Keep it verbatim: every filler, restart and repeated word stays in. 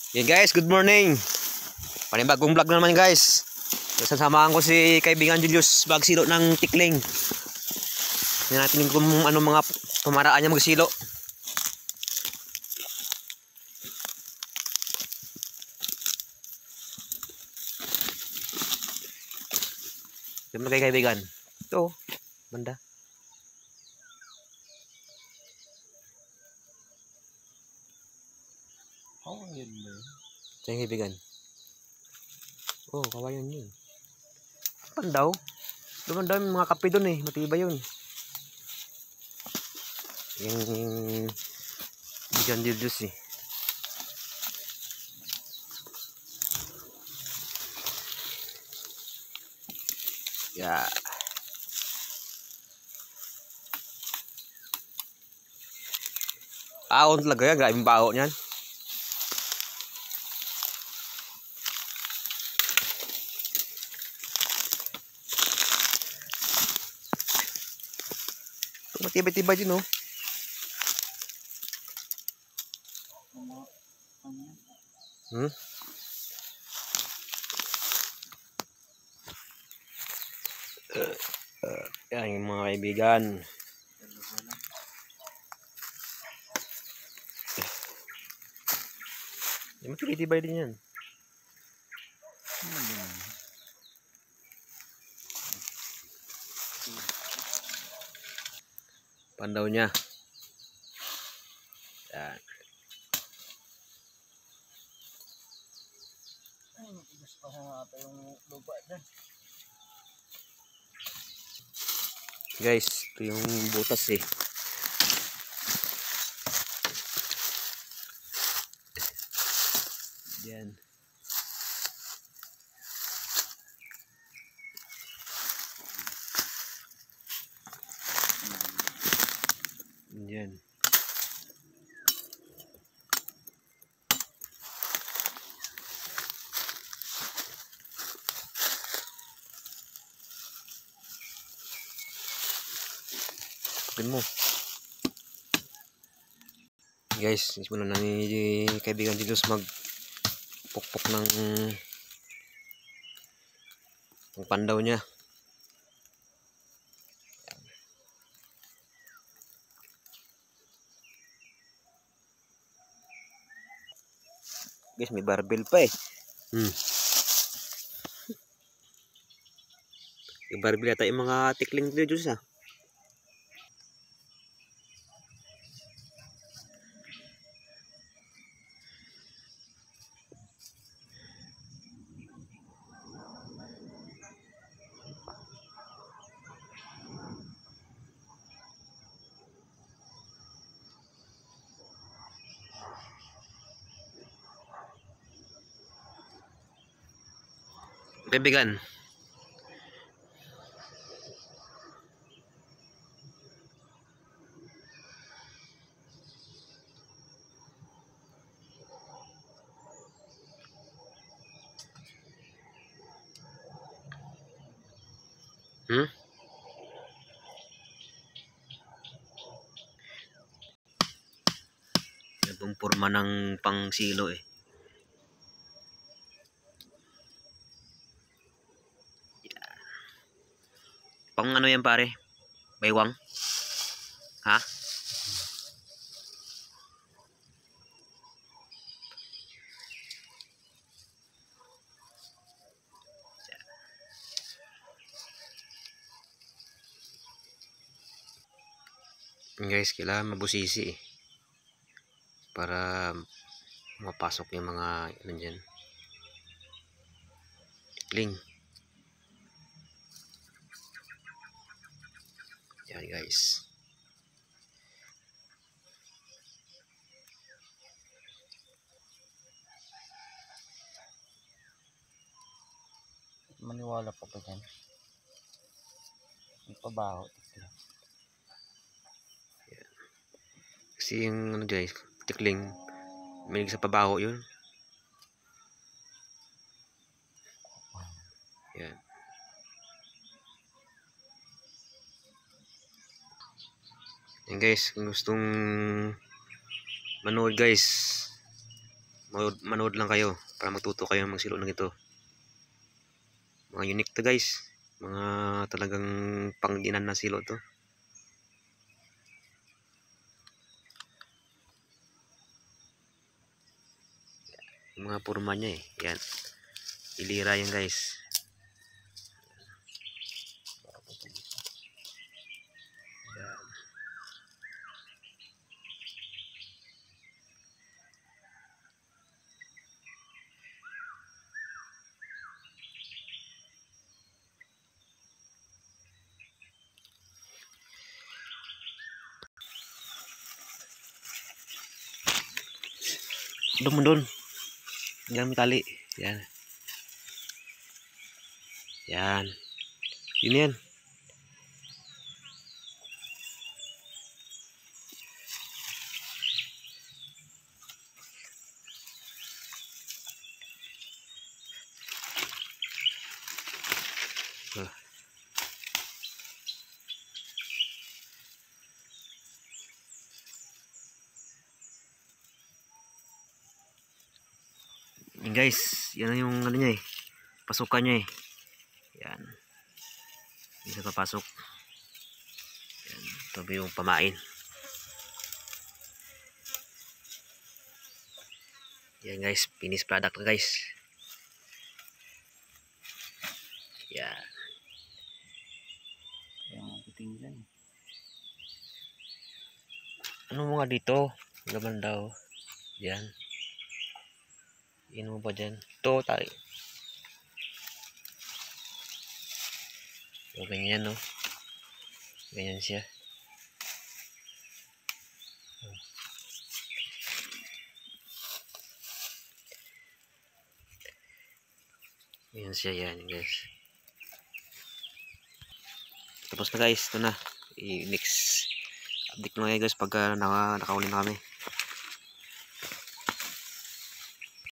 Yan guys, good morning. Panibagong vlog na naman guys. Sasamahan ko si kaibigan Julius magsilo ng tikling. Tingnan natin kung ano mga pamaraan niya magsilo. Yan mga kaibigan. Ito, banda. Oh, yun ba? Ito yung kaibigan. Oh, kawayan yun. Pandaw. Doon daw yung mga kape doon eh. Matibay yun. Yung Bigan Julius eh. Ya. Ahon talaga ya, grabe yung baho niyan. Matibay-tibay din oh. Hmm? Uh, uh, yan yung mga kaibigan. Yung matibay din yan. Pandaw niya. Yan. Gusto ko nga ata yung lupa dyan. Guys, ito yung butas eh. Yan. Yan. Mo guys, muna na ni kaibigan Julius mag pukpok ng ng pandaw niya. Guys, may barbell pa eh. Hmm. Yung barbell yata yung mga tikling dito Julius ah. Kaibigan. Hmm? Itong forma ng pang silo eh. Pang ano yan pare? Baywang? Ha? Guys, kailangan mabusisi eh. Para mapasok yung mga nandiyan. Tikling. Yan guys. Maniwala pa ba dyan? Yung pabaho. Kasi yung ano guys, tikling, malig sa pabaho yun. Yan. Yan guys, kung gustong manood guys, Manood, manood lang kayo para matuto kayo magsilo ng ito. Mga unique to guys. Mga talagang pangdinan na silo to. Yung mga forma niya eh. Yan. Ilira yan guys. Yan. Doon mo doon. Yan may tali. Yan. Yan. Yun yan. Uh. Yan guys, yan yung ano niya eh. Pasukan niya eh. Yan. Hindi na papasok. Yan. Ito ba yung pamain. Yan guys, finished product na guys. Yan. Yung puting dyan. Ano mo nga dito? Laman daw. Yan. Yan mo ba dyan? Ito tayo. So, ganyan no. Ganyan siya. Ganyan siya yan guys. Tapos na guys. Ito na. I-next update mo ngayon guys pagka naka, nakahuli na kami.